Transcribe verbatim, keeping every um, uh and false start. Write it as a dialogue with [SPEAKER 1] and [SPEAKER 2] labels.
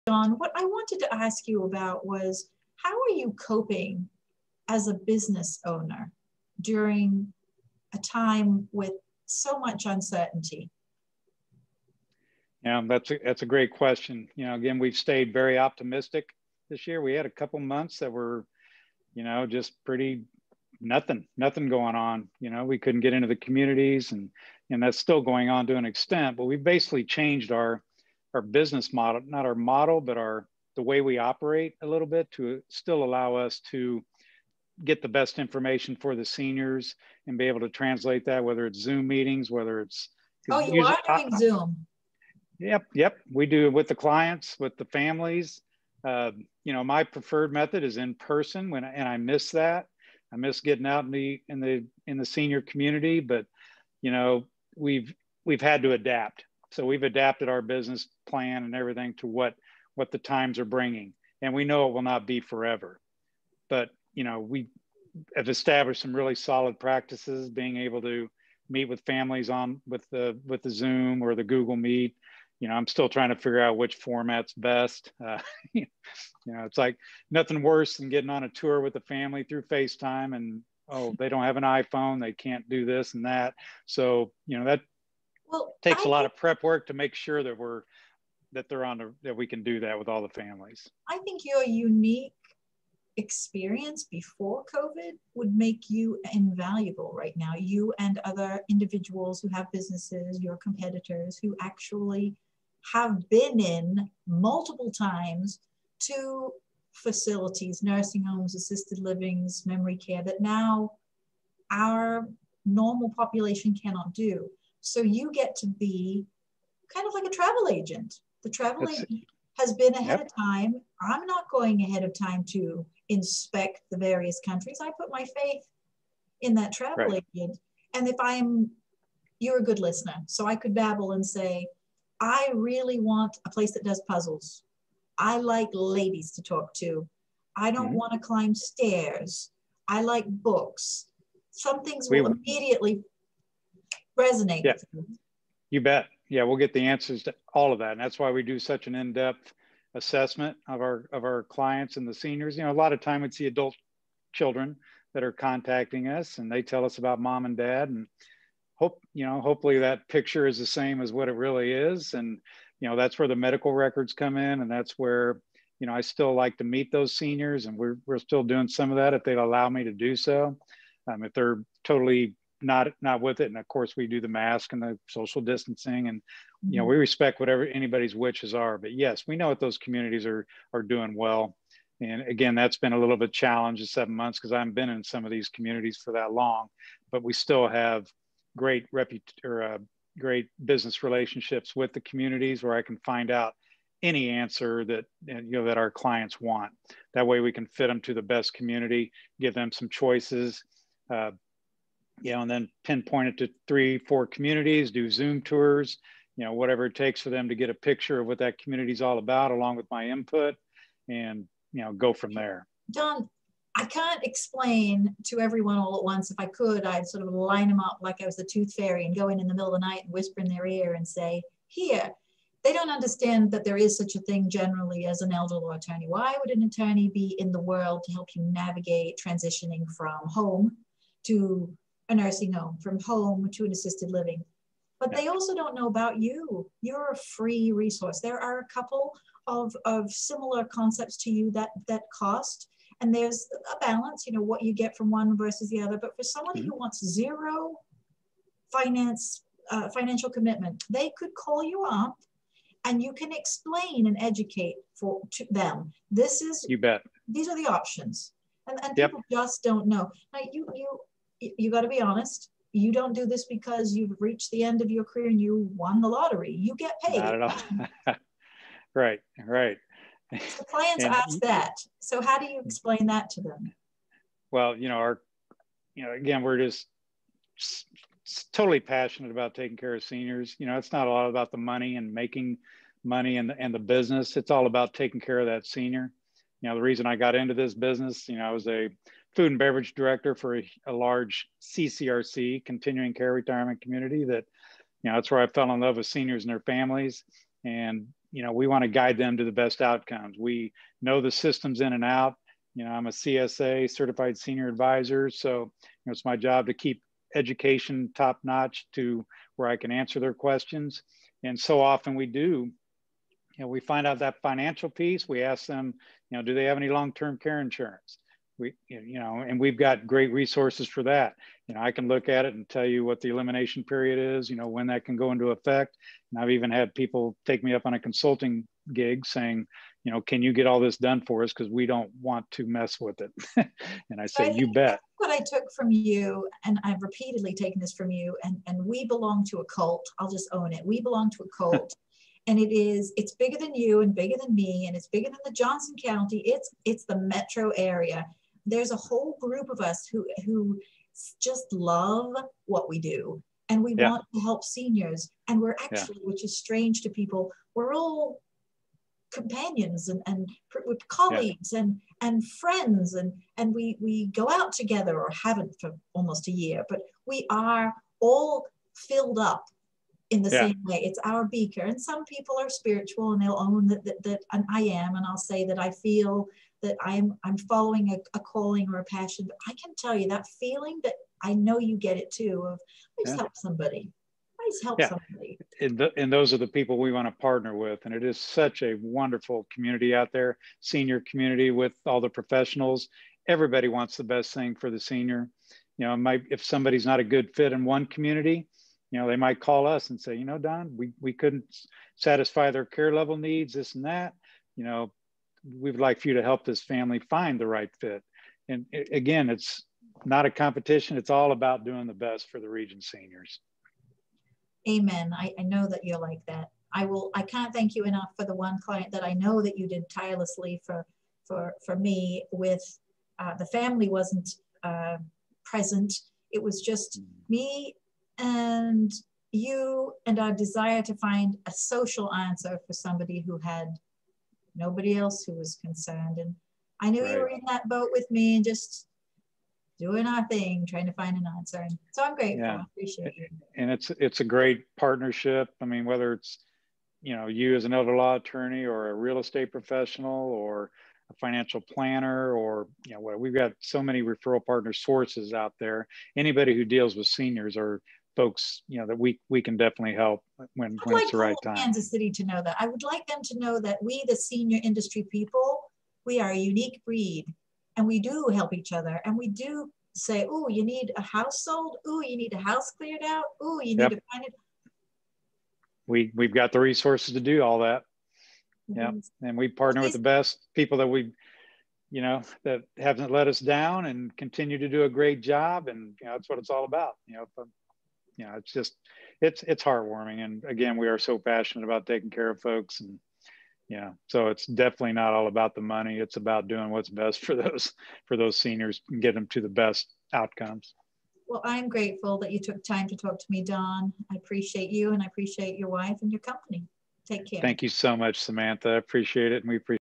[SPEAKER 1] John, what I wanted to ask you about was, how are you coping as a business owner during a time with so much uncertainty?
[SPEAKER 2] Yeah, that's a, that's a great question. You know, again, we've stayed very optimistic this year. We had a couple months that were, you know, just pretty nothing, nothing going on. You know, we couldn't get into the communities, and and that's still going on to an extent. But we've basically changed our our business model, not our model, but our the way we operate a little bit to still allow us to get the best information for the seniors and be able to translate that, whether it's Zoom meetings, whether it's
[SPEAKER 1] oh, you usually, are doing I, Zoom.
[SPEAKER 2] Yep, yep. We do it with the clients, with the families. Uh, you know, my preferred method is in person when, and I miss that. I miss getting out in the in the in the senior community. But you know, we've we've had to adapt. So we've adapted our business plan and everything to what what the times are bringing, and we know it will not be forever. But you know, we have established some really solid practices, being able to meet with families on with the with the Zoom or the Google Meet. You know, I'm still trying to figure out which format's best. Uh, you know, it's like nothing worse than getting on a tour with the family through FaceTime and, oh, they don't have an iPhone, they can't do this and that. So, you know, that well, takes I a lot think, of prep work to make sure that we're, that they're on the, that we can do that with all the families.
[SPEAKER 1] I think your unique experience before COVID would make you invaluable right now. You and other individuals who have businesses, your competitors who actually have been in multiple times to facilities, nursing homes, assisted livings, memory care that now our normal population cannot do. So you get to be kind of like a travel agent. The travel That's, agent has been ahead yep. of time. I'm not going ahead of time to inspect the various countries. I put my faith in that travel right. agent. And if I'm, you're a good listener, so I could babble and say, I really want a place that does puzzles. I like ladies to talk to. I don't mm-hmm. want to climb stairs. I like books. Some things will we, immediately resonate
[SPEAKER 2] yeah,
[SPEAKER 1] with you.
[SPEAKER 2] You bet. Yeah, we'll get the answers to all of that. And that's why we do such an in-depth assessment of our of our clients and the seniors. You know, a lot of time it's the adult children that are contacting us, and they tell us about mom and dad, and hope, you know, hopefully that picture is the same as what it really is. And, you know, that's where the medical records come in. And that's where, you know, I still like to meet those seniors, and we're, we're still doing some of that if they'd allow me to do so. Um, if they're totally not, not with it. And of course we do the mask and the social distancing, and, you know, we respect whatever anybody's wishes are, but yes, we know that those communities are, are doing well. And again, that's been a little bit challenge in seven months because I haven't been in some of these communities for that long, but we still have great reput or uh, great business relationships with the communities where I can find out any answer that, you know, that our clients want. That way we can fit them to the best community, give them some choices, uh, you know, and then pinpoint it to three, four communities, do Zoom tours, you know, whatever it takes for them to get a picture of what that community is all about, along with my input, and, you know, go from there.
[SPEAKER 1] Don, I can't explain to everyone all at once. If I could, I'd sort of line them up like I was the tooth fairy and go in in the middle of the night and whisper in their ear and say, here. They don't understand that there is such a thing generally as an elder law attorney. Why would an attorney be in the world to help you navigate transitioning from home to a nursing home, from home to an assisted living? But they also don't know about you. You're a free resource. There are a couple of, of similar concepts to you that, that cost. And there's a balance, you know, what you get from one versus the other. But for somebody mm-hmm. who wants zero finance, uh, financial commitment, they could call you up and you can explain and educate for to them. This is,
[SPEAKER 2] you bet.
[SPEAKER 1] These are the options. And, and
[SPEAKER 2] yep.
[SPEAKER 1] people just don't know. Now, you, you, you got to be honest. You don't do this because you've reached the end of your career and you won the lottery. You get paid.
[SPEAKER 2] Not at all. Right, right.
[SPEAKER 1] So clients and, ask that. So how do you explain that to them?
[SPEAKER 2] Well, you know, our, you know, again, we're just totally passionate about taking care of seniors. You know, it's not all about the money and making money and the, and the business. It's all about taking care of that senior. You know, the reason I got into this business, you know, I was a food and beverage director for a, a large C C R C, continuing care retirement community that, you know, that's where I fell in love with seniors and their families. And you know, we want to guide them to the best outcomes. We know the systems in and out. You know, I'm a C S A, Certified Senior Advisor. So, you know, it's my job to keep education top notch to where I can answer their questions. And so often we do, you know, we find out that financial piece, we ask them, you know, do they have any long-term care insurance? We, you know, and we've got great resources for that. You know, I can look at it and tell you what the elimination period is, you know, when that can go into effect. And I've even had people take me up on a consulting gig saying, you know, can you get all this done for us? Because we don't want to mess with it. And I say, I you bet.
[SPEAKER 1] What I took from you, and I've repeatedly taken this from you, and, and we belong to a cult. I'll just own it. We belong to a cult. And it is, it's bigger than you and bigger than me, and it's bigger than the Johnson County. It's, it's the metro area. There's a whole group of us who, who just love what we do. And we yeah. want to help seniors. And we're actually, yeah. which is strange to people, we're all companions and, and with colleagues yeah. and, and friends. And, and we, we go out together, or haven't for almost a year, but we are all filled up in the yeah. same way. It's our beaker. And some people are spiritual and they'll own that, that, that and I am, and I'll say that I feel that I'm, I'm following a, a calling or a passion. But I can tell you that feeling that I know you get it too, of I just yeah. help somebody. I just help yeah. somebody.
[SPEAKER 2] And, the, and those are the people we want to partner with. And it is such a wonderful community out there, senior community with all the professionals. Everybody wants the best thing for the senior. You know, might, if somebody's not a good fit in one community, you know, they might call us and say, you know, Don, we, we couldn't satisfy their care level needs, this and that. You know, we'd like for you to help this family find the right fit. And it, again, it's not a competition. It's all about doing the best for the region seniors.
[SPEAKER 1] Amen. I, I know that you're like that. I will, I can't thank you enough for the one client that I know that you did tirelessly for, for, for me with, uh, the family wasn't uh, present. It was just me and you and our desire to find a social answer for somebody who had nobody else who was concerned. And I knew right. you were in that boat with me and just doing our thing, trying to find an answer. And so I'm grateful.
[SPEAKER 2] Yeah.
[SPEAKER 1] I appreciate you.
[SPEAKER 2] And it's, it's a great partnership. I mean, whether it's, you know, you as an elder law attorney or a real estate professional or a financial planner, or, you know, we've got so many referral partner sources out there. Anybody who deals with seniors or folks, you know, that we we can definitely help when, when
[SPEAKER 1] like
[SPEAKER 2] it's the right time.
[SPEAKER 1] Kansas City to know that. I would like them to know that we, the senior industry people, we are a unique breed, and we do help each other, and we do say, oh, you need a house sold. Oh, you need a house cleared out. Oh, you need yep. to find it.
[SPEAKER 2] We we've got the resources to do all that. Yeah, and we partner with the best people that we, you know, that haven't let us down and continue to do a great job, and you know, that's what it's all about. You know. If, You know, it's just, it's, it's heartwarming. And again, we are so passionate about taking care of folks, and, you know, so it's definitely not all about the money. It's about doing what's best for those, for those seniors and get them to the best outcomes.
[SPEAKER 1] Well, I'm grateful that you took time to talk to me, Don. I appreciate you, and I appreciate your wife and your company. Take care.
[SPEAKER 2] Thank you so much, Samantha. I appreciate it. And we appreciate